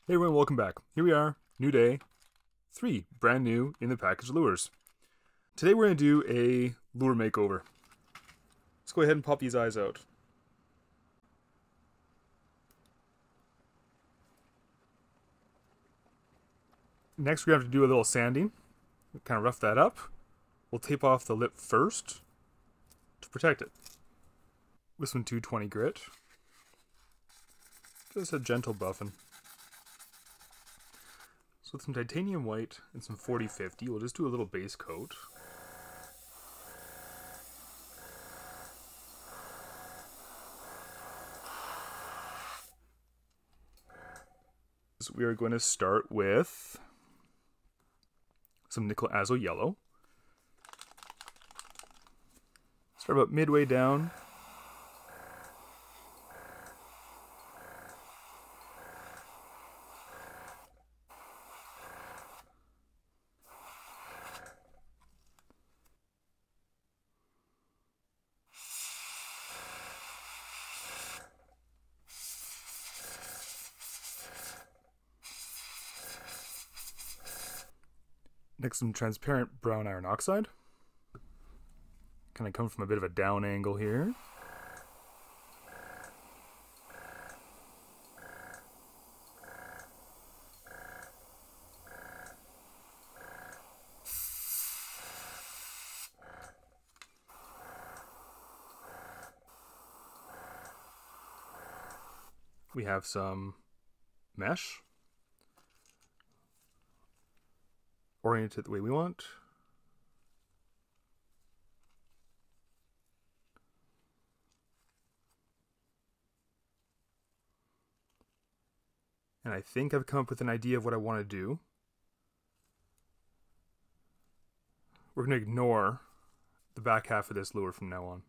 Hey everyone, welcome back. Here we are, new day, 3 brand new in the package lures. Today we're going to do a lure makeover. Let's go ahead and pop these eyes out. Next we're going to have to do a little sanding, kind of rough that up. We'll tape off the lip first to protect it. With some 220 grit. Just a gentle buffing. So with some titanium white and some 40-50, we'll just do a little base coat. So we are going to start with some nickel azo yellow. Start about midway down. Next, some transparent brown iron oxide. Kind of come from a bit of a down angle here. We have some mesh. Oriented the way we want. And I think I've come up with an idea of what I want to do. We're going to ignore the back half of this lure from now on.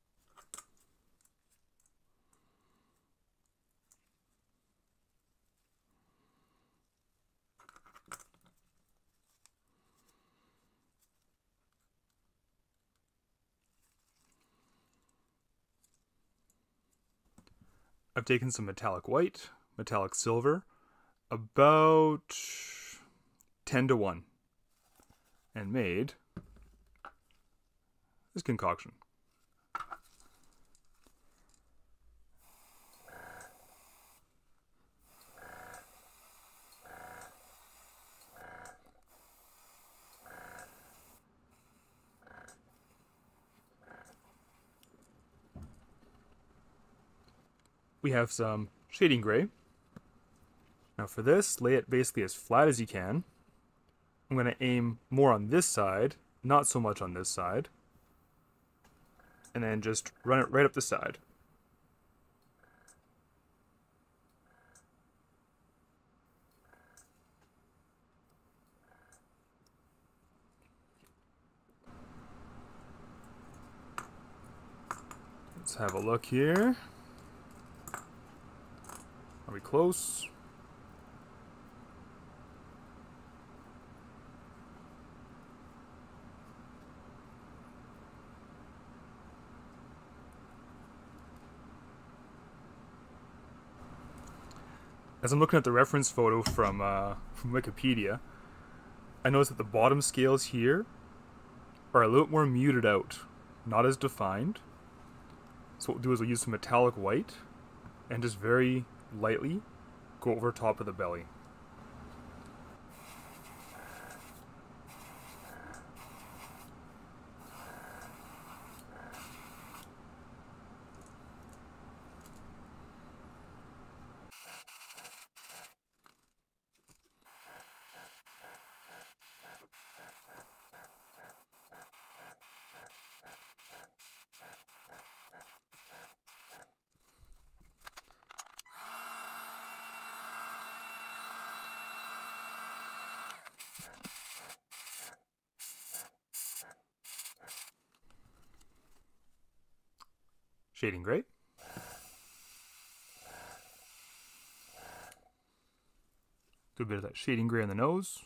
I've taken some metallic white, metallic silver, about 10-to-1, and made this concoction. We have some shading gray. Now for this, lay it basically as flat as you can. I'm going to aim more on this side, not so much on this side. And then just run it right up the side. Let's have a look here. Are we close? As I'm looking at the reference photo from Wikipedia, I noticed that the bottom scales here are a little more muted out, not as defined. So what we'll do is we'll use some metallic white and just very lightly go over top of the belly. Shading gray. Do a bit of that shading gray on the nose.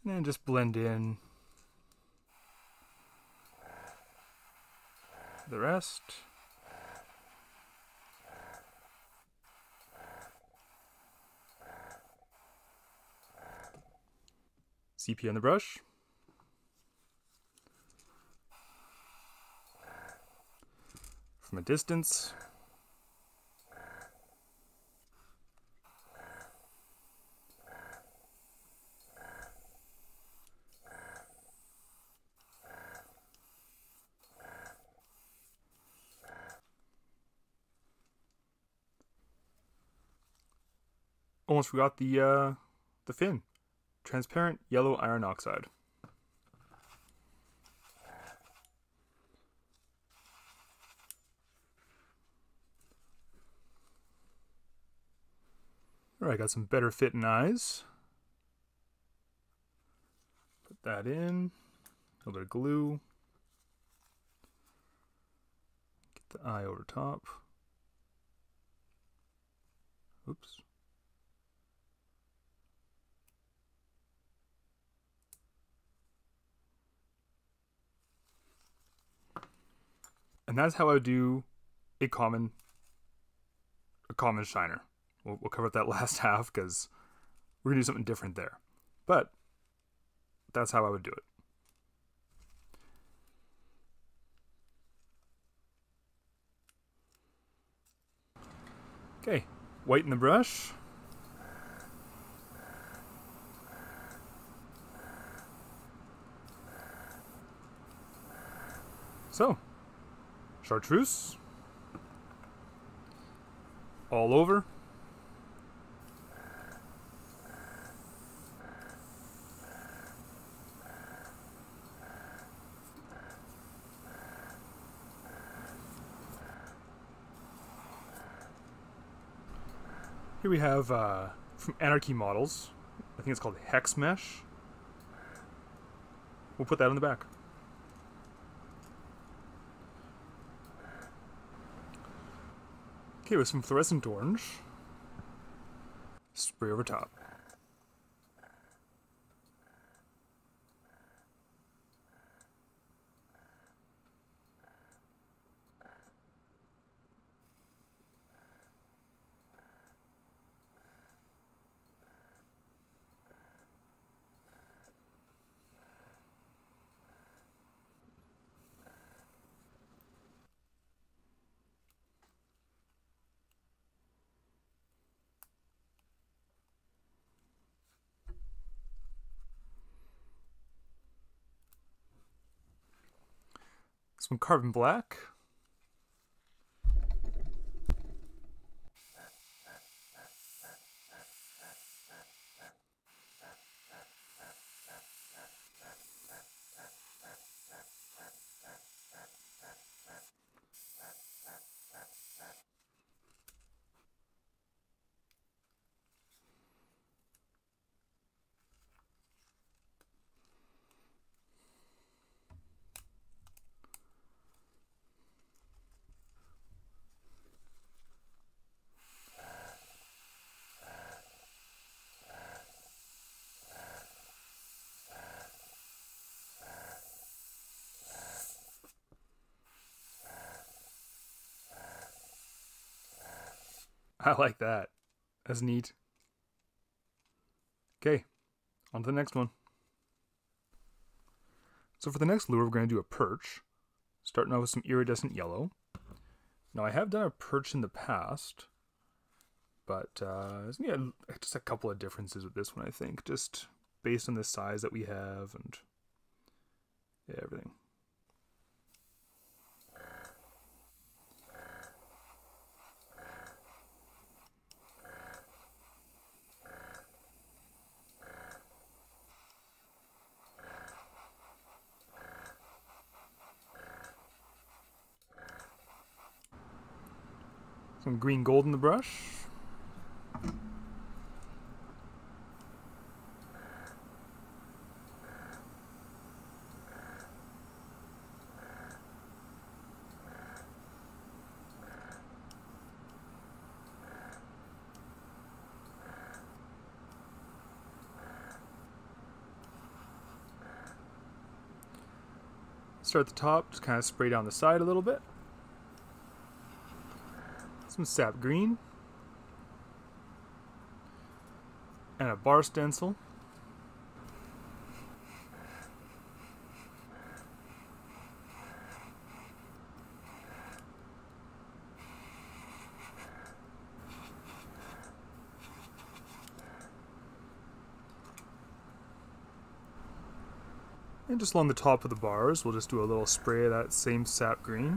And then just blend in the rest. CP on the brush. From a distance. Almost forgot the fin. Transparent yellow iron oxide. Alright, got some better fitting eyes. Put that in. A little bit of glue. Get the eye over top. Oops. And that's how I would do a common shiner. We'll cover that last half because we're going to do something different there. But that's how I would do it. Okay, whiten the brush. So, chartreuse all over. Here we have from Anarchy Models, I think it's called Hex Mesh. We'll put that on the back. Okay, with some fluorescent orange, spray over top. Some carbon black. I like that. That's neat. Okay, on to the next one. So for the next lure, we're going to do a perch, starting off with some iridescent yellow. Now I have done a perch in the past, but yeah, just a couple of differences with this one, I think, just based on the size that we have and yeah, everything. Some green gold in the brush. Start at the top, just kind of spray down the side a little bit. Some sap green. And a bar stencil. And just along the top of the bars, we'll just do a little spray of that same sap green.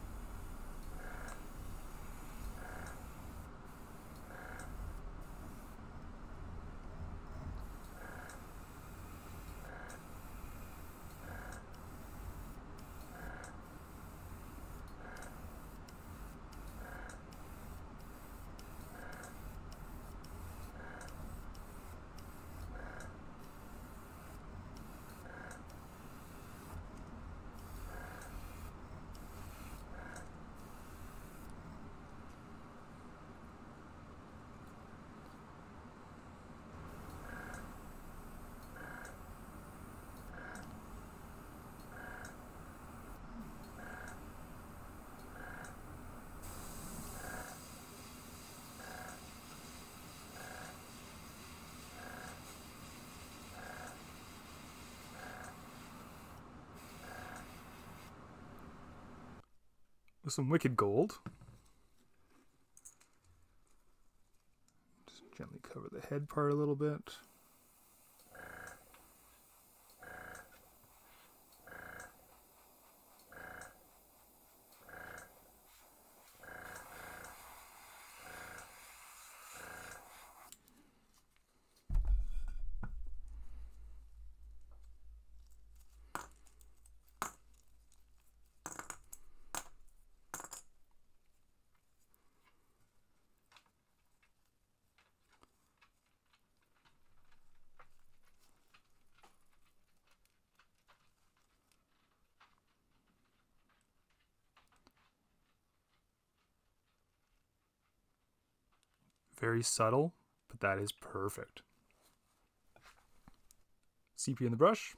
With some wicked gold. Just gently cover the head part a little bit. Very subtle, but that is perfect. Sepia in the brush.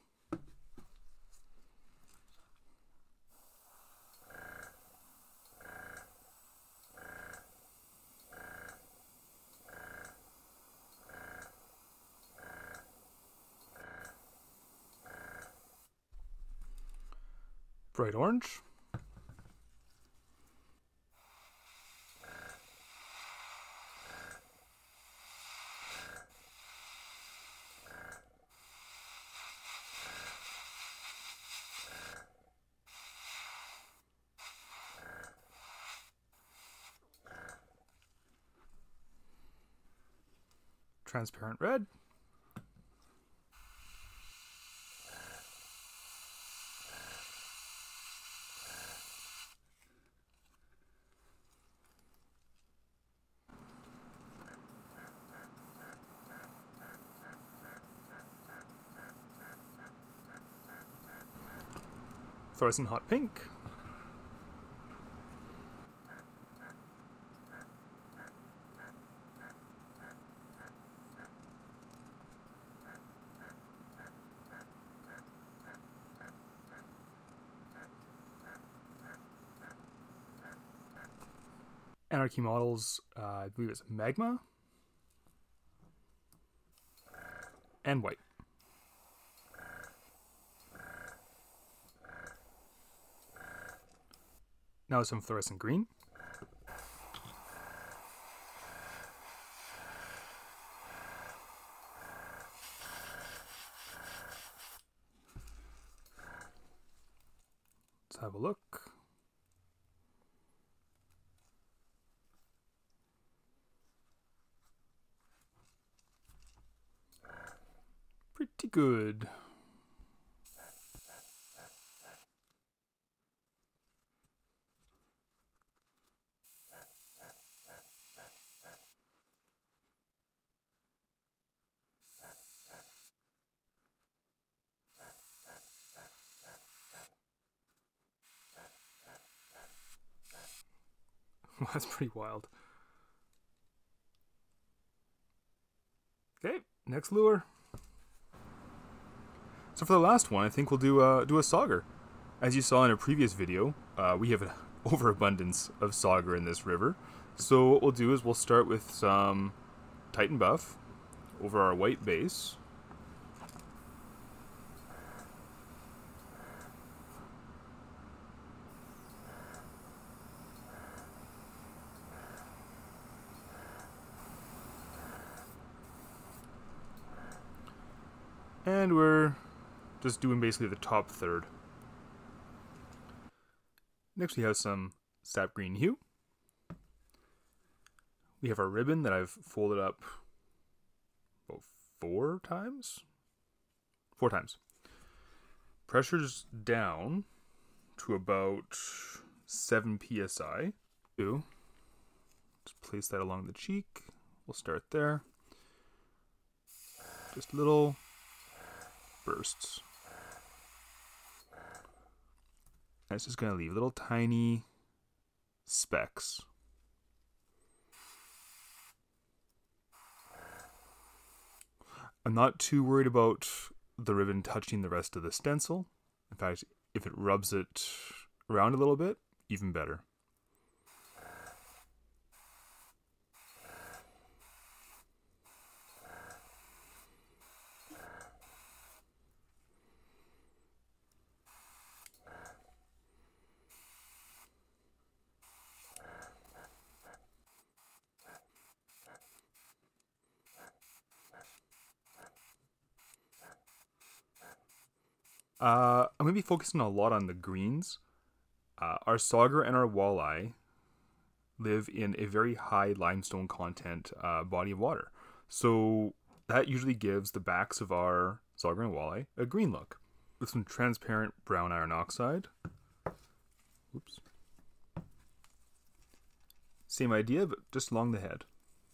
Bright orange. Transparent red. Fluorescent hot pink. Anarchy Models, I believe it's magma. And white. Now some fluorescent green. Let's have a look. Pretty good. That's pretty wild. Okay, next lure. So for the last one, I think we'll do a Sauger. As you saw in a previous video, we have an overabundance of sauger in this river. So what we'll do is we'll start with some Titan Buff over our white base. And we're just doing basically the top third. Next we have some sap green hue. We have our ribbon that I've folded up about 4 times. 4 times. Pressure's down to about 7 psi. Just place that along the cheek. We'll start there. Just little bursts. And it's just going to leave little tiny specks. I'm not too worried about the ribbon touching the rest of the stencil. In fact, if it rubs it around a little bit, even better. I'm going to be focusing a lot on the greens. Our sauger and our walleye live in a very high limestone content body of water. So that usually gives the backs of our sauger and walleye a green look. With some transparent brown iron oxide. Oops. Same idea, but just along the head.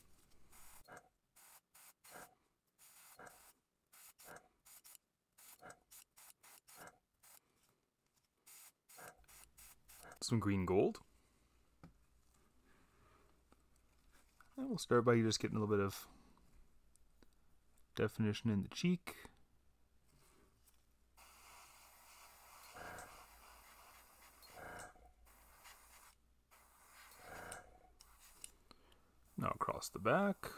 Some green gold. And we'll start by just getting a little bit of definition in the cheek. Now across the back.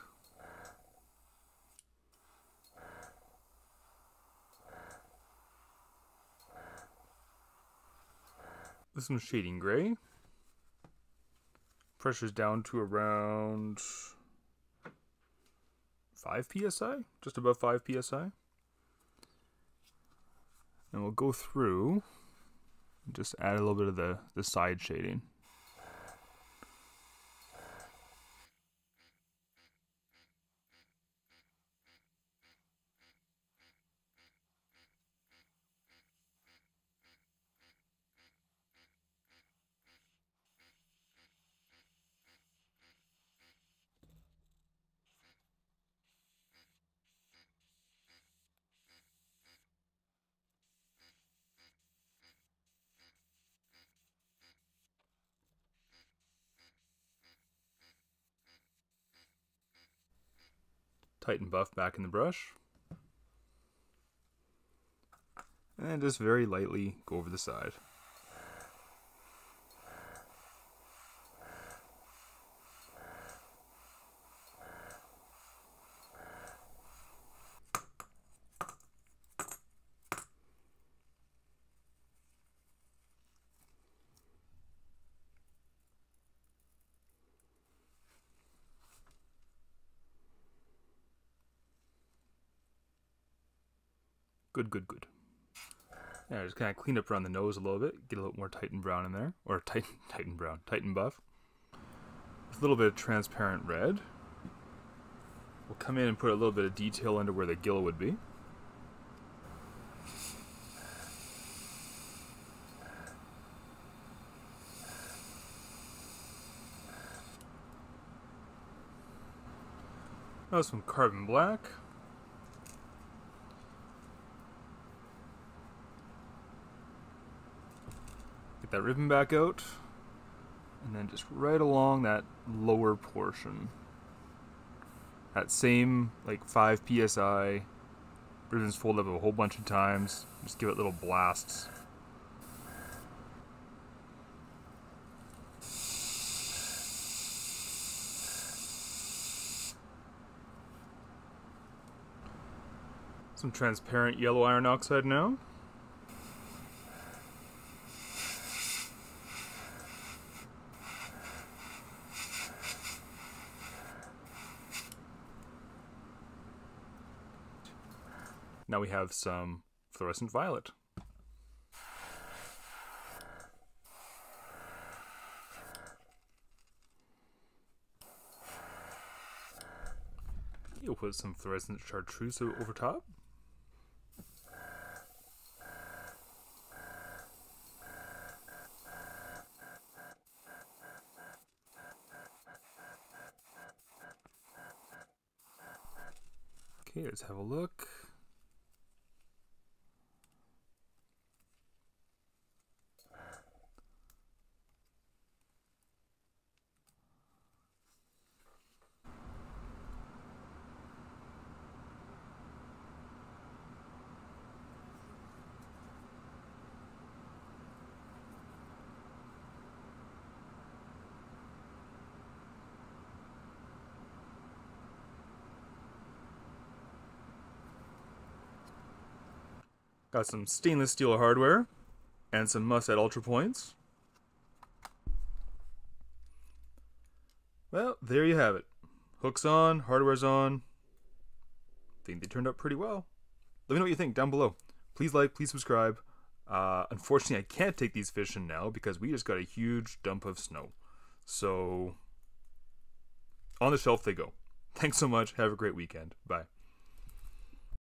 With some shading gray. Pressure's down to around 5 psi, just above 5 psi. And we'll go through and just add a little bit of the side shading. Titan Buff back in the brush. And just very lightly go over the side. Good. Yeah, just kind of clean up around the nose a little bit, get a little more Titan brown in there, or Titan Buff. With a little bit of transparent red. We'll come in and put a little bit of detail under where the gill would be. Now some carbon black. Get that ribbon back out, and then just right along that lower portion. That same like 5 psi. Ribbons fold up a whole bunch of times. Just give it little blasts. Some transparent yellow iron oxide now. Now we have some fluorescent violet. You'll put some fluorescent chartreuse over top. Okay, let's have a look. Got some stainless steel hardware and some must-add ultra points. Well, there you have it. Hook's on, hardware's on. I think they turned out pretty well. Let me know what you think down below. Please like, please subscribe. Unfortunately, I can't take these fishing now because we just got a huge dump of snow. So, on the shelf they go. Thanks so much. Have a great weekend. Bye.